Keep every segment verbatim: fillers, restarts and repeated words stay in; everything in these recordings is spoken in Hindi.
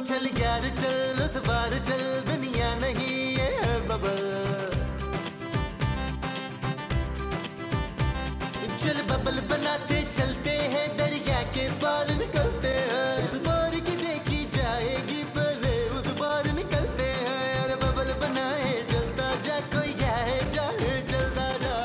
चल यार चल उस बार चल, दुनिया नहीं ये है बबल। चल बबल बनाते चलते हैं, दरिया के पार निकलते हैं। इस बार की देखी जाएगी पहले उस बार निकलते हैं। अरे बबल बनाए चलता जा, कोई जाए जाए चलता जा।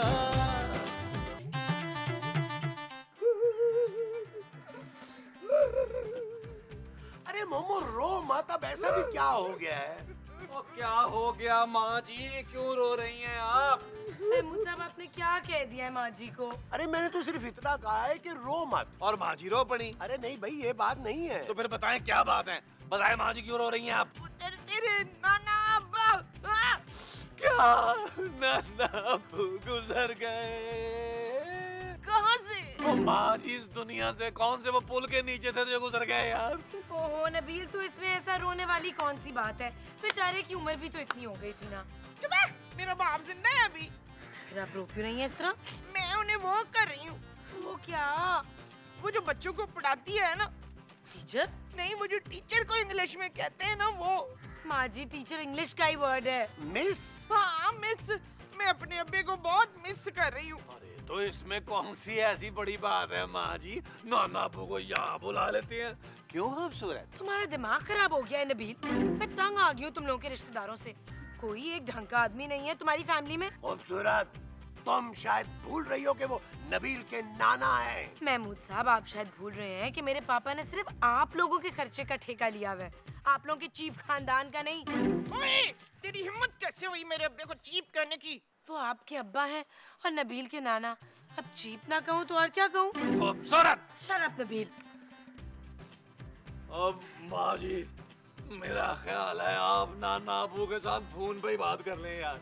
अरे मोमो रो मत, अब ऐसा भी क्या हो गया है? ओ क्या हो गया माँ जी, क्यों रो रही हैं आप? महमूद साहब आपने क्या कह दिया है माँ जी को? अरे मैंने तो सिर्फ इतना कहा है कि रो मत। और माँ जी रो पड़ी? अरे नहीं भाई, ये बात नहीं है। तो फिर बताएं क्या बात है, बताएं माँ जी क्यों रो रही हैं आप? तेरे तेरे नाना अब्बा क्या नाना अब्बू गुजर गए? कहाँ से? ओ माँ जी, इस दुनिया से कौन से वो पुल के नीचे थे जो गुजर गए यार? ओहो नबील, तो इसमें ऐसा रोने वाली कौन सी बात है? बेचारे की उम्र भी तो इतनी हो गई थी ना। चुप है, मेरा बाप जिंदा है अभी। फिर आप रो क्यों रही हैं इस तरह? मैं उन्हें वो कर रही हूँ। वो क्या? वो जो बच्चों को पढ़ाती है ना। टीचर? नहीं, वो जो टीचर को इंग्लिश में कहते हैं ना वो। माँ जी, टीचर इंग्लिश का ही वर्ड है। मिस? हाँ मिस। मैं अपने अब्बे को बहुत मिस कर रही हूँ। अरे तो इसमें कौन सी ऐसी बड़ी बात है माँ जी, नाना अब्बू को यहाँ बुला लेते हैं। क्यों खूबसूरत? तुम्हारा दिमाग खराब हो गया है नबील। मैं तंग आ गई हूँ तुम लोगों के रिश्तेदारों से। कोई एक ढंग का आदमी नहीं है तुम्हारी फैमिली में। खूबसूरत, तुम शायद भूल रही हो कि वो नबील के नाना हैं। महमूद साहब, आप शायद भूल रहे हैं कि मेरे पापा ने सिर्फ आप लोगों के खर्चे का ठेका लिया हुआ है, आप लोगों के चीप खानदान का नहीं। ओए, तेरी हिम्मत कैसे हुई मेरे अब्बे को चीप करने की? वो आपके अब्बा हैं और नबील के नाना। अब चीप ना कहूँ तो और क्या कहूँ? खूबसूरत। Shut up Nabeel. अब माँ जी, मेरा ख्याल है आप नाना अब्बू के साथ फोन पे ही बात कर लें यार।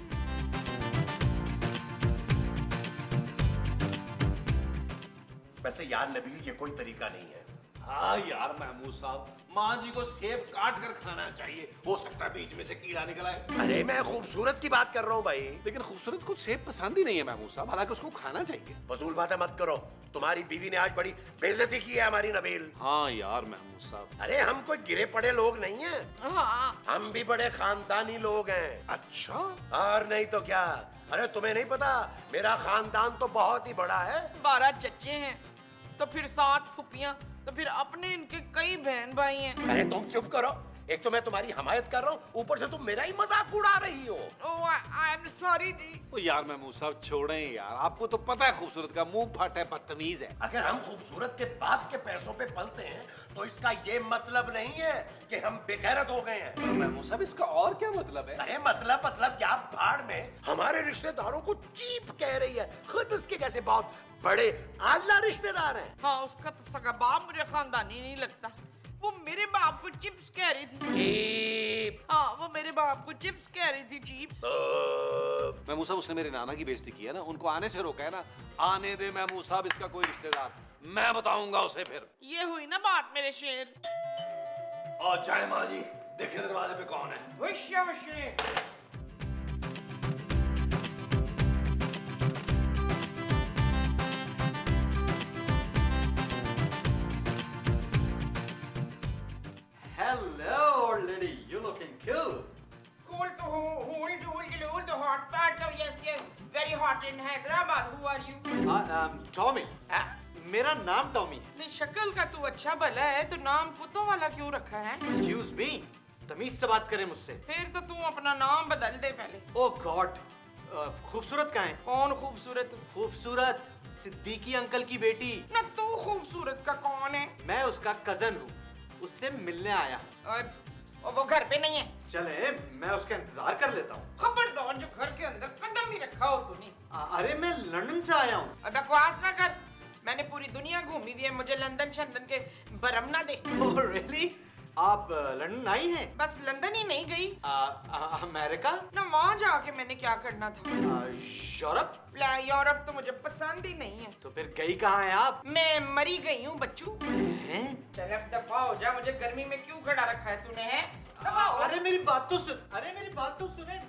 वैसे यार नबील, ये कोई तरीका नहीं है। हाँ यार महमूद साहब, माँ जी को सेब काट कर खाना चाहिए, हो सकता है बीच में से कीड़ा निकल आए। अरे मैं खूबसूरत की बात कर रहा हूँ भाई। लेकिन खूबसूरत को सेब पसंद ही नहीं है महमूद साहब, हालांकि उसको खाना चाहिए। फजूल बातें मत करो, तुम्हारी बीवी ने आज बड़ी बेइज्जती की है हमारी नबील। हाँ यार महमूद साहब। अरे हम कोई गिरे पड़े लोग नहीं हैं। हाँ, हम भी बड़े खानदानी लोग हैं। अच्छा? और नहीं तो क्या। अरे तुम्हें नहीं पता, मेरा खानदान तो बहुत ही बड़ा है। बारह चच्चे हैं, तो फिर सात फुफियां, तो फिर अपने इनके कई बहन भाई हैं। अरे तुम चुप करो, एक तो मैं तुम्हारी हमायत कर रहा हूँ, ऊपर से तुम मेरा ही मजाक उड़ा रही हो। ओह, आई एम सॉरी जी। तो यार महमूद साहब छोड़ें यार, आपको तो पता है खूबसूरत का मुंह फट है, बदतमीज है। अगर हम खूबसूरत के बाप के पैसों पे पलते हैं तो इसका ये मतलब नहीं है कि हम बेगैरत हो गए हैं। महमूद साहब, इसका और क्या मतलब है? अरे मतलब मतलब क्या, भाड़ में हमारे रिश्तेदारों को चीप कह रही है, खुद उसके जैसे बहुत बड़े आला रिश्तेदार हैं। हाँ, उसका तो सगा बाप मुझे खानदानी नहीं लगता। वो मेरे बाप को चिप्स कह रही थी। चीप? हाँ, वो मेरे बाप को चिप्स कह रही थी, चीप। महमूद साहब, उसने मेरे नाना की बेइज्जती की है ना, उनको आने से रोका है ना। आने दे महमूद साहब, इसका कोई रिश्तेदार, मैं बताऊंगा उसे फिर। ये हुई ना बात मेरे शेर। और जाए माँ जी, देखिए दरवाजे पे कौन है। वश्य वश्य। Hello, old lady. You're looking cool. Cool to hold, hold, hold, hold the hot part. Oh yes, yes, very hot in Hyderabad. Who are you? Uh, um, Tommy. हाँ? मेरा नाम टॉमी। नहीं, शक्ल का तू अच्छा भला है, तो नाम कुत्तों वाला क्यों रखा है? Excuse me. तमीज से बात करें मुझसे। फिर तो तू अपना नाम बदल दे पहले। Oh God. Uh, खूबसूरत कहाँ है? कौन खूबसूरत? खूबसूरत सिद्दीकी अंकल की बेटी। ना तू खूबसूरत का कौन है? मैं उसका कजन हूँ, उससे मिलने आया। और, और वो घर पे नहीं है। चले, मैं उसका इंतजार कर लेता हूँ। खबरदार, जो घर के अंदर कदम भी रखा हो तूने। अरे मैं लंदन से आया हूँ। अब बकवास ना कर, मैंने पूरी दुनिया घूमी हुई है, मुझे लंदन शंदन के बरम ना दे। Oh really? आप लंदन आई हैं? बस लंदन ही नहीं गई। आ, आ, अमेरिका? ना वहाँ जाके मैंने क्या करना था? यूरोप? यूरोप तो मुझे पसंद ही नहीं है। तो फिर गई कहाँ हैं आप? मैं मरी गई हूँ बच्चू। हैं? चल अब दफा हो जा, मुझे गर्मी में क्यों खड़ा रखा है तूने? है दफा हो। अरे मेरी बात तो सुन, अरे मेरी बात तो सुने।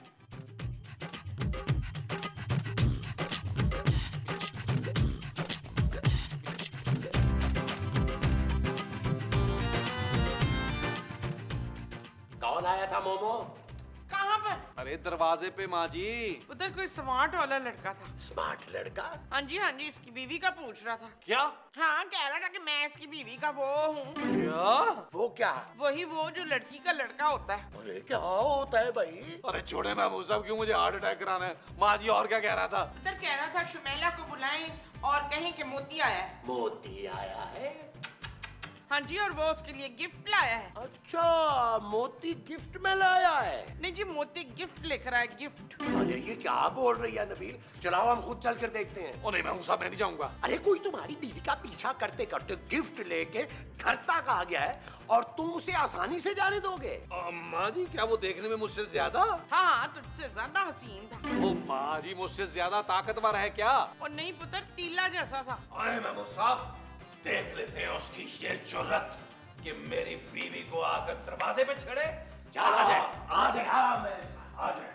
कौन आया था मोमो? कहाँ पर? अरे दरवाजे पे माँ जी। उधर कोई स्मार्ट वाला लड़का था। स्मार्ट लड़का? हाँ जी हाँ जी, इसकी बीवी का पूछ रहा था। क्या? हाँ, कह रहा था कि मैं इसकी बीवी का वो हूँ। क्या? वो क्या? वही वो जो लड़की का लड़का होता है। अरे क्या होता है भाई? अरे छोड़े महमूद साहब, क्यों मुझे हार्ट अटैक कराना है? माँ जी और क्या कह रहा था? उधर कह रहा था शुमैला को बुलाएं और कहें कि मोती आया है। मोती आया है? हाँ जी, और वो उसके लिए गिफ्ट लाया है। अच्छा, मोती गिफ्ट में लाया है? नहीं जी, मोती गिफ्ट लिख रहा है, गिफ्ट। अरे ये क्या बोल रही है नबील? चलाओ हम खुद चल कर देखते हैं। ओ नहीं महमूद साहब, मैं नहीं जाऊंगा। अरे कोई तुम्हारी बीवी का पीछा करते करते गिफ्ट लेके घर तक आ गया है और तुम उसे आसानी से जाने दोगे? अ, माँ जी, क्या वो देखने में मुझसे ज्यादा? हाँ हाँ, तुझसे ज्यादा हसीन था। ओ माँ जी, मुझसे ज्यादा ताकतवर है क्या? और नहीं पुत्र, तीला जैसा था। अरे महमूद साहब, देख लेते हैं उसकी ये जुर्रत कि मेरी बीवी को आकर दरवाजे पे छेड़े। चल आ जाए, आ जाए, हाँ मैं आ जाए।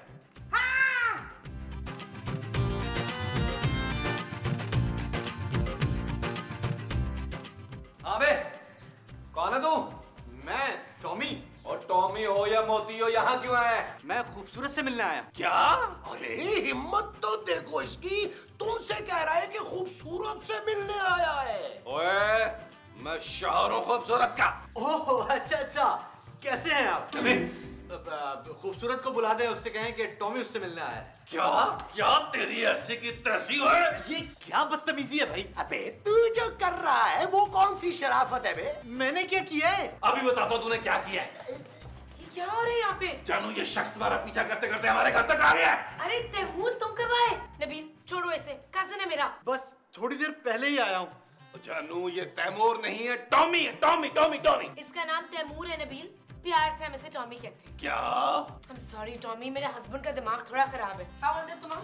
हाँ बे, कौन है तू? मैं टॉमी। और टॉमी हो या मोती हो, यहाँ क्यों आया है? मैं खूबसूरत से मिलने आया। क्या? अरे हिम्मत तो देखो इसकी, तुमसे कह रहा है कि खूबसूरत से मिलने आया है। ओए, मैं शाहरुख खूबसूरत का। ओह अच्छा अच्छा, कैसे हैं आप? चले। अब, अब, खूबसूरत को बुला दे, उससे कहें कि टॉमी उससे मिलने आया है। क्या? क्या तेरी ऐसी की तैसी है? ये क्या बदतमीजी है भाई? अबे तू जो कर रहा है वो कौन सी शराफत है बे? मैंने क्या किया है? अभी बताता हूँ तूने क्या किया है। ये क्या हो रहा है यहाँ पे? जानू, ये शख्स तुम्हारा पीछा करते करते हमारे घर तक आ गया है। अरे तैमूर, तुम कब आए? नबील छोड़ो इसे, कजन है मेरा। बस थोड़ी देर पहले ही आया हूँ। जानू, ये तैमूर नहीं है, टॉमी है। Tommy Tommy Tommy. इसका नाम तैमूर है नबील, प्यार से हम इसे टॉमी कहते हैं। क्या? I'm sorry टॉमी, मेरे हस्बैंड का दिमाग थोड़ा खराब है। How old है तुम?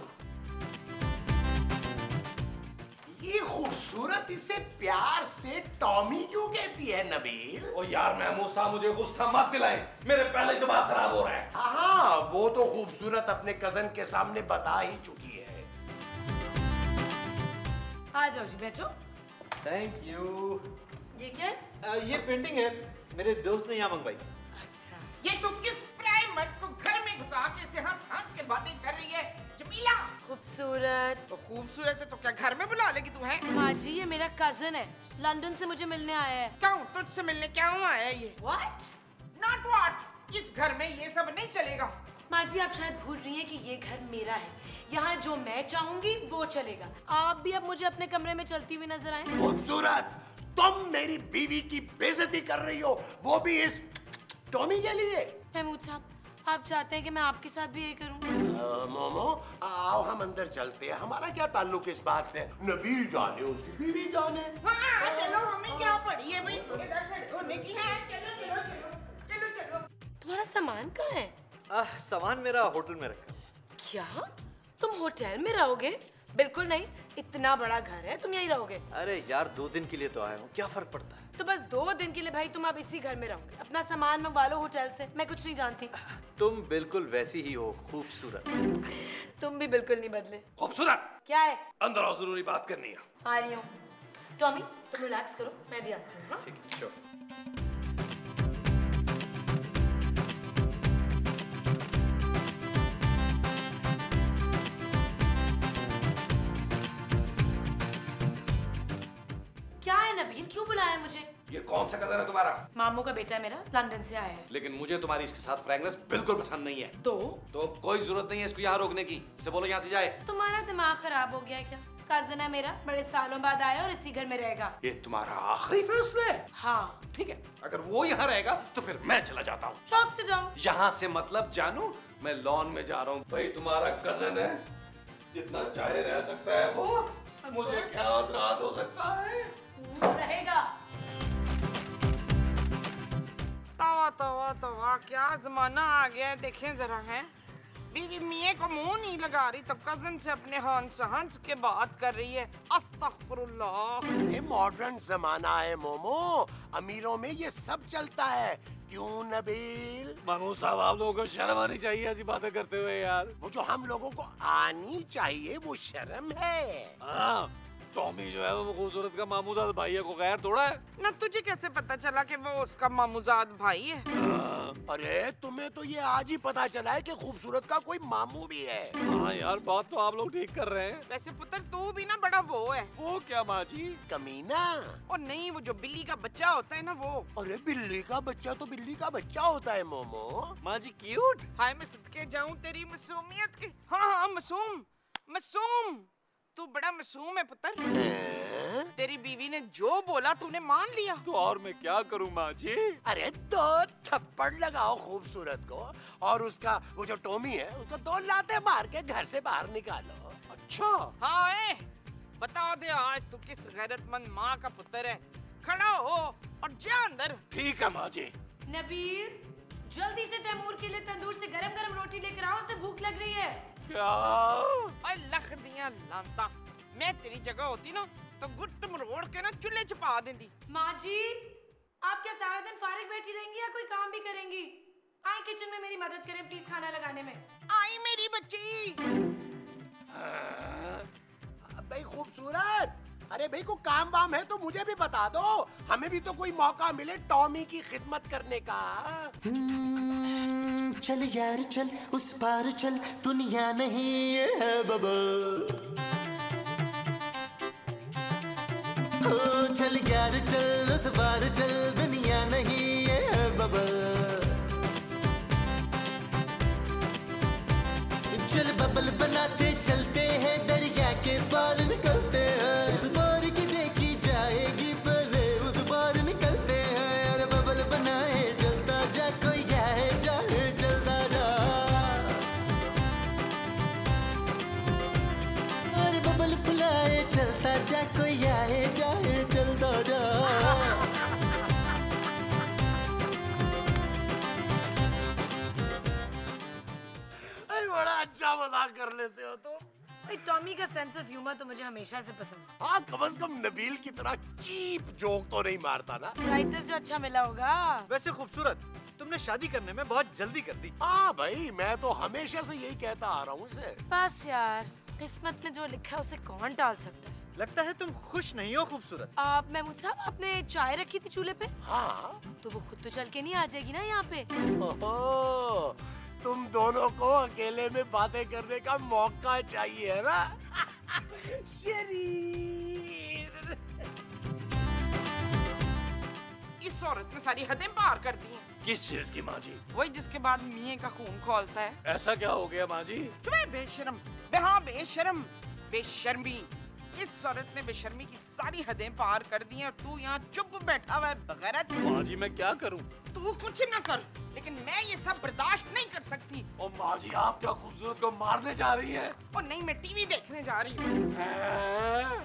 ये खूबसूरत इसे प्यार से टॉमी क्यों कहती है नबील? ओ यार महमूद साहब, मुझे गुस्सा मत दिलाएं, मेरे पहले दिमाग खराब हो रहा है। हाँ, वो तो खूबसूरत अपने कजन के सामने बता ही चुकी है। आ जाओ जी, बैठो। Thank you. ये क्या है? ये पेंटिंग है, मेरे दोस्त ने यहाँ मंगवाई। अच्छा, ये तू किस प्राइम मर्द को घर में घुसा के इसे हंस हंस के बातें कर रही है? जमीला, खूबसूरत। तो खूबसूरत है तो क्या घर में बुला लेगी तू? है माँ जी, ये मेरा कजन है, लंदन से मुझे मिलने आया है। क्यों तुझसे मिलने क्यों आया है ये? What? नॉट व्हाट, इस घर में ये सब नहीं चलेगा। माँ जी, आप शायद भूल रही हैं कि ये घर मेरा है। यहाँ जो मैं चाहूंगी वो चलेगा। आप भी अब मुझे अपने कमरे में चलती हुई नजर आए। खूबसूरत, तुम मेरी बीवी की बेइज्जती कर रही हो, वो भी इस टॉमी के लिए। महमूद साहब, आप चाहते हैं कि मैं आपके साथ भी ये करूं? आ, मोमो, आओ हम अंदर चलते हैं। हमारा क्या ताल्लुक इस बात से? नबील जाने, उसकी बीवी जाने। हाँ चलो, हमें क्या पड़ी है भाई? इधर खड़े होने की है। चलो चलो चलो चलो चलो। तुम्हारा सामान कहाँ है? आ, सामान मेरा होटल में रखा। क्या तुम होटल में रहोगे? बिल्कुल नहीं, इतना बड़ा घर है, तुम यहीं रहोगे। अरे यार, दो दिन के लिए तो आया हूँ, क्या फर्क पड़ता है? तो बस दो दिन के लिए भाई तुम अब इसी घर में रहोगे। अपना सामान मंगवा लो होटल से, मैं कुछ नहीं जानती। तुम बिल्कुल वैसी ही हो, खूबसूरत। तुम भी बिल्कुल नहीं बदले। खूबसूरत, क्या है? अंदर आओ, जरूरी बात करनी है। आ रही हूँ। टॉमी, तुम रिलैक्स करो, मैं भी आती हूँ। हाँ? ठीक है, श्योर। क्या है नबील, क्यों बुलाया मुझे? ये कौन सा कजन है तुम्हारा? मामू का बेटा है मेरा, लंदन से आया है। लेकिन मुझे तुम्हारी इसके साथ फ्रैंकनेस बिल्कुल पसंद नहीं है। तो तो कोई जरूरत नहीं है इसको यहाँ रोकने की। इसे बोलो यहाँ से जाए। तुम्हारा दिमाग खराब हो गया है क्या? कजन है मेरा, बड़े सालों बाद आया और इसी घर में रहेगा। ये तुम्हारा आखिरी फैसला है? हाँ। ठीक है, अगर वो यहाँ रहेगा तो फिर मैं चला जाता हूँ। शौक से जाओ। यहाँ से मतलब जानू, मैं लॉन में जा रहा हूँ। भाई तुम्हारा कजन है, जितना चाहे रह सकता है वो। मुझे क्या अपराध हो सकता है? रहेगा। तवा तवा तवा, क्या जमाना आ गया है, देखें जरा। है बीवी मियाँ को मुंह नहीं लगा रही तो कजन से अपने हंस हंस के बात कर रही है। अस्तगफुरुल्लाह। ये मॉडर्न जमाना है मोमो, अमीरों में ये सब चलता है। क्यों नबील? मामू साहब, आप लोगों को शर्म आनी चाहिए ऐसी बातें करते हुए यार। वो जो हम लोगों को आनी चाहिए वो शर्म है। हाँ, टॉमी जो है वो खूबसूरत का मामूजाद भाई है, को गैर थोड़ा है। ना तुझे कैसे पता चला कि वो उसका मामूजाद भाई है? अरे तुम्हें तो ये आज ही पता चला है कि खूबसूरत का कोई मामू भी है। हाँ यार, बात तो आप लोग ठीक कर रहे हैं। वैसे पुत्र तू भी ना बड़ा वो है। वो क्या माँ जी? कमीना। और नहीं, वो जो बिल्ली का बच्चा होता है ना वो। अरे बिल्ली का बच्चा तो बिल्ली का बच्चा होता है मोमो। माँ जी क्यूट। हाय मैं सदके जाऊं तेरी मासूमियत के। हाँ हाँ मासूम मासूम, तू बड़ा मासूम है पुत्र। तेरी बीवी ने जो बोला तूने मान लिया। तो और मैं क्या करूं माँ जी? अरे दो थप्पड़ लगाओ खूबसूरत को और उसका वो जो टॉमी है उसको दो लाते मार के घर से बाहर निकालो। अच्छा हाँ ए, बता दे आज तू किस गैरतमंद माँ का पुत्र है। खड़ा हो और जा अंदर। ठीक है माँ जी। नबील, जल्दी से तैमूर के लिए तंदूर से गरम गरम रोटी लेकर आओ, उसे भूख लग रही है। क्या? ओए लख दिया लांता, मैं तेरी जगह होती ना तो गुट्ट मरोड़ के ना चूल्हे छुपा देती। माँ जी, आप क्या सारा दिन फारिग बैठी रहेंगी या कोई काम भी करेंगी? आए किचन में मेरी मदद करें प्लीज खाना लगाने में। आई मेरी बच्ची। भाई खूबसूरत, अरे भाई को काम वाम है तो मुझे भी बता दो, हमें भी तो कोई मौका मिले टॉमी की खिदमत करने का। चल यार चल उस पार चल, दुनिया नहीं ये है बबल। ओ चल यार चल उस पार चल, दुनिया नहीं ये है बबल। चल बबल बनाते चलते हैं, दरिया के पार निकलते हैं। इस पार की देखी जाएगी पहले उस पार निकलते हैं। अरे बबल बनाए चलता जा, कोई जाए जाए चलता जा। अरे बबल बुलाए चलता जा, कोई आए जाए चलता जा। बड़ा अच्छा मजाक कर लेते हो तुम। भाई टॉमी का सेंस ऑफ ह्यूमर तो मुझे हमेशा से पसंद है। हाँ, कम से कम नबील की तरह चीप जोक तो नहीं मारता ना। राइटर जो अच्छा मिला होगा। वैसे खूबसूरत, तुमने शादी करने में बहुत जल्दी कर दी। हाँ भाई, मैं तो हमेशा से यही कहता आ रहा हूँ इसे। बस यार, किस्मत में जो लिखा है उसे कौन टाल सकता है। लगता है तुम खुश नहीं हो खूबसूरत। आप महमूद साहब, आपने चाय रखी थी चूल्हे पे? हाँ तो वो खुद तो चल के नहीं आ जाएगी ना यहाँ पे। ओहो, तुम दोनों को अकेले में बातें करने का मौका चाहिए है ना? शरीर। इस औरत ने सारी हदें पार कर दी हैं। किस चीज की माँ जी? वही जिसके बाद मियाँ का खून खौलता है। ऐसा क्या हो गया माँ जी? तुम्हें बेशरम, बेहा बेशरम, बेशर्मी। इस औरत ने बेशर्मी की सारी हदें पार कर दी हैं और तू यहाँ चुप बैठा हुआ है बगैरत। माँ जी मैं क्या करूँ? तू कुछ न कर, लेकिन मैं ये सब बर्दाश्त नहीं कर सकती। ओ माँ जी, आप क्या खूबसूरत को मारने जा रही हैं? और नहीं, मैं टीवी देखने जा रही हूँ। हैं?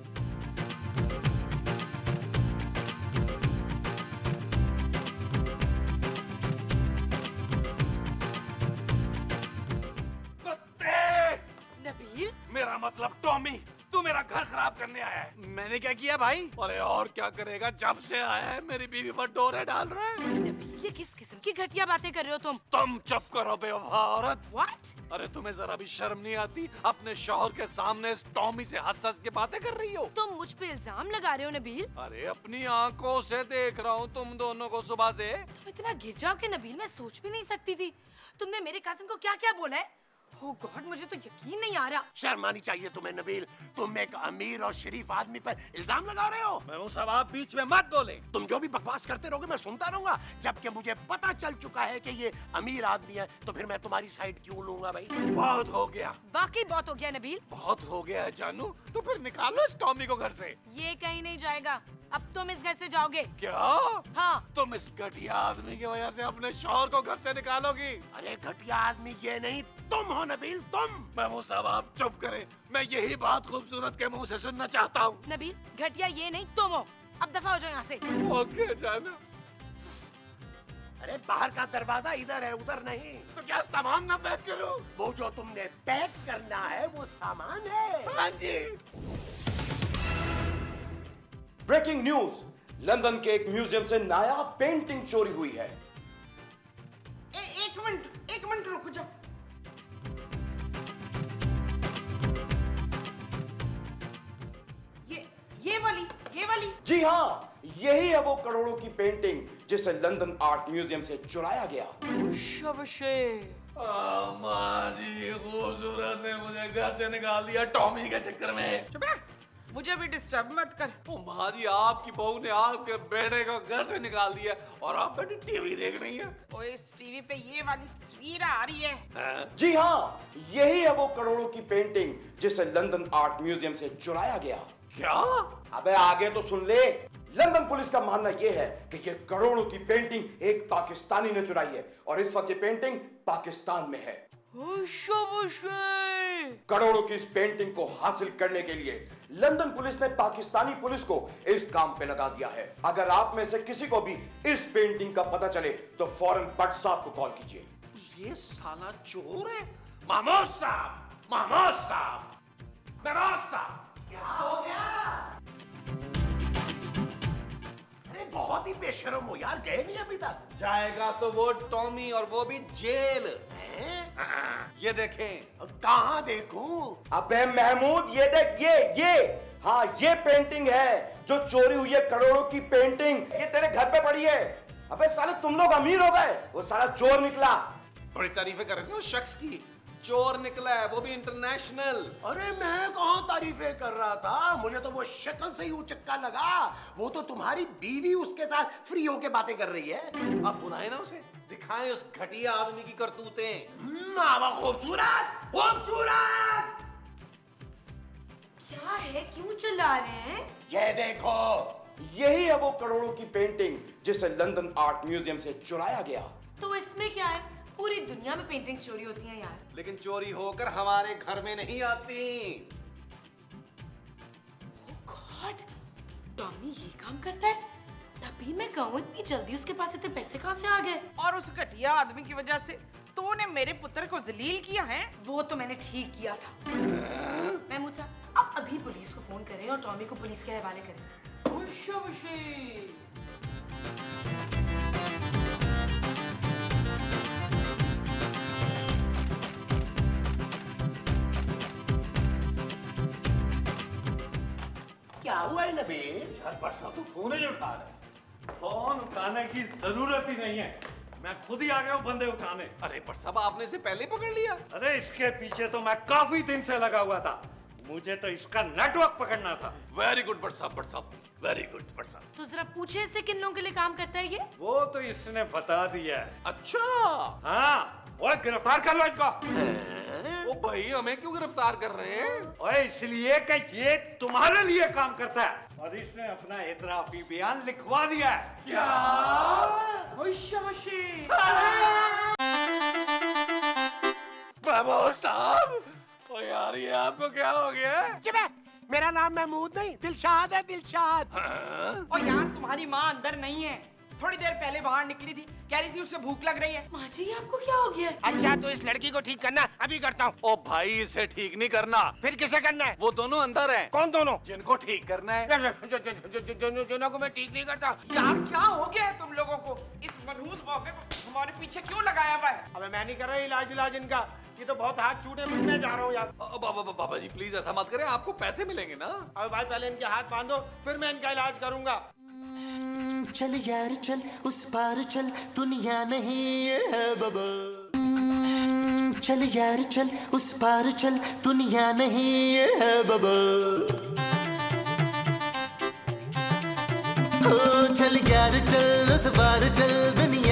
नबील, मेरा मतलब टॉमी, तू मेरा घर खराब करने आया है। मैंने क्या किया भाई? अरे और क्या करेगा, जब से आया है मेरी बीवी पर डोरे डाल रहा है। नबील ये किस किस्म की घटिया बातें कर रहे हो तुम? तुम चुप करो बेवफा औरत। What? अरे तुम्हें जरा भी शर्म नहीं आती? अपने शौहर के सामने इस टॉमी से हंस हंस के बातें कर रही हो। तुम मुझ पे इल्जाम लगा रहे हो नबील? अरे अपनी आंखों से देख रहा हूँ तुम दोनों को सुबह से। तुम इतना गिर जाओ कि नबील मैं सोच भी नहीं सकती थी। तुमने मेरे कजिन को क्या क्या बोला है? Oh God, मुझे तो यकीन नहीं आ रहा। शर्म आनी चाहिए तुम्हें नबील, तुम एक अमीर और शरीफ आदमी पर इल्जाम लगा रहे हो। मैं वो सब आप बीच में मत बोले। तुम जो भी बकवास करते रहोगे मैं सुनता रहूंगा, जबकि मुझे पता चल चुका है कि ये अमीर आदमी है, तो फिर मैं तुम्हारी साइड क्यों लूंगा भाई? बहुत हो गया, बाकी बहुत हो गया नबील। बहुत हो गया है जानू, तो फिर निकालो इस टॉमी को घर से। ये कहीं नहीं जाएगा, अब तुम इस घर से जाओगे। क्या? हाँ। तुम इस घटिया आदमी की वजह से अपने शौहर को घर से निकालोगी? अरे घटिया आदमी ये नहीं, तुम हो नबील, तुम। महमूद साहब आप चुप करें, मैं यही बात खूबसूरत के मुंह से सुनना चाहता हूँ। नबील घटिया ये नहीं तुम हो, अब दफा हो जाओ यहाँ से। ओके जानू। अरे बाहर का दरवाजा इधर है, उधर नहीं। तो क्या सामान ना पैक करूं? वो जो तुमने पैक करना है वो सामान है। हाँ जी। ब्रेकिंग न्यूज, लंदन के एक म्यूजियम से नायाब पेंटिंग चोरी हुई है। ए, एक मिनट एक मिनट रुक जाओ। जी हाँ, यही है वो करोड़ों की पेंटिंग जिसे लंदन आर्ट म्यूजियम से चुराया गया। माँ जी, खूबसूरत ने मुझे घर से निकाल दिया टॉमी के चक्कर में। चुप है, मुझे भी डिस्टर्ब मत कर। ओ माँ जी, आपकी बहू ने आपके बेटे को घर से निकाल दिया और आप बेटी टीवी देख रही हैं। ओए, इस टीवी पे ये वाली तस्वीर आ रही है। हाँ? जी हाँ, यही है वो करोड़ों की पेंटिंग जिसे लंदन आर्ट म्यूजियम से चुराया गया। क्या? अबे आगे तो सुन ले। लंदन पुलिस का मानना यह है कि ये करोड़ों की पेंटिंग एक पाकिस्तानी ने चुराई है और इस वक्त ये पेंटिंग पाकिस्तान में है। करोड़ों की इस पेंटिंग को हासिल करने के लिए लंदन पुलिस ने पाकिस्तानी पुलिस को इस काम पे लगा दिया है। अगर आप में से किसी को भी इस पेंटिंग का पता चले तो फौरन भट्ट साहब को कॉल कीजिए। ये साला चोर है। मामूद साहब, मामूद साहब, महमूद साहब, क्या हो गया? अरे बहुत ही बेशर्म हो यार, गए नहीं अभी तक। जाएगा तो वो टॉमी, और वो भी जेल। हैं? हाँ, ये देखें। कहाँ देखूं? अबे महमूद, ये देख, ये ये हाँ, ये पेंटिंग है जो चोरी हुई है। करोड़ों की पेंटिंग ये तेरे घर पे पड़ी है। अबे साले तुम लोग अमीर हो गए, वो साला चोर निकला। बड़ी तारीफें कर रहे हो उस शख्स की। चोर निकला है, वो भी इंटरनेशनल। अरे मैं कहाँ तारीफें कर रहा था, मुझे तो वो शक्ल से ही उचक्का लगा। वो तो तुम्हारी बीवी उसके साथ फ्री होके बातें कर रही है। आप बुलाए ना उसे, दिखाएं उस घटिया आदमी की करतूतें। मामा खूबसूरत, खूबसूरत। क्या है, क्यों चिल्ला रहे हैं? ये देखो, यही है वो करोड़ों की पेंटिंग जिसे लंदन आर्ट म्यूजियम से चुराया गया। तो इसमें क्या है, पूरी दुनिया में पेंटिंग्स चोरी होती हैं यार। लेकिन चोरी होकर हमारे घर में नहीं आती। गॉड, टॉमी ये काम करता है? तभी मैं कहूँ, इतनी जल्दी उसके पास इतने पैसे कहाँ से आ गए? और उस घटिया आदमी की वजह से तूने मेरे पुत्र को जलील किया है। वो तो मैंने ठीक किया था। महमूद साहब, आप अभी पुलिस को फोन करें और टॉमी को पुलिस के हवाले करें। क्या हुआ है नबील? यार बरसा तो फोन ही उठा रहे। फोन उठाने की जरूरत ही नहीं है, मैं खुद ही आ गया हूँ बंदे उठाने। अरे पर साहब, आपने इसे पहले ही पकड़ लिया। अरे इसके पीछे तो मैं काफी दिन से लगा हुआ था, मुझे तो इसका नेटवर्क पकड़ना था। वेरी गुड बट साहब, बट साहब, वेरी गुड बट साहब। तो जरा पूछे इससे किन लोगों के लिए काम करता है ये? वो तो इसने बता दिया है। अच्छा, हाँ, ओए गिरफ्तार कर लो इनको। ओ भाई, हमें क्यों गिरफ्तार कर रहे हैं? ओए इसलिए कि ये तुम्हारे लिए काम करता है और इसने अपना एतराफी बयान लिखवा दिया है। क्या? महमूद साहब, ओ यार ये आपको क्या हो गया? चुप है, मेरा नाम महमूद नहीं, दिलशाद है, दिलशाद। और यार तुम्हारी माँ अंदर नहीं है, थोड़ी देर पहले बाहर निकली थी, कह रही थी उसे भूख लग रही है। माँ जी, आपको क्या हो गया? अच्छा तो इस लड़की को ठीक करना, अभी करता हूँ। ओ भाई, इसे ठीक नहीं करना। फिर किसे करना है? वो दोनों अंदर हैं। कौन दोनों? जिनको ठीक करना है। दोनों को मैं ठीक नहीं करता। यार क्या हो गया है तुम लोगों को? इस मनहूस मौके को हमारे पीछे क्यों लगाया हुआ है? अबे मैं नहीं कर रहा इलाज इलाज इनका, ये तो बहुत हाथ छूटे, मैं जा रहा हूँ यार। बाबा बाबा जी प्लीज ऐसा मत करें, आपको पैसे मिलेंगे ना। अबे भाई पहले इनके हाथ बांधो, फिर मैं इनका इलाज करूंगा। चल यार चल, उस पार चल, दुनिया नहीं ये है बाबा। चल यार चल, उस पार चल, दुनिया नहीं ये है बाबा। ओ चल यार चल, उस पार चल, दुनिया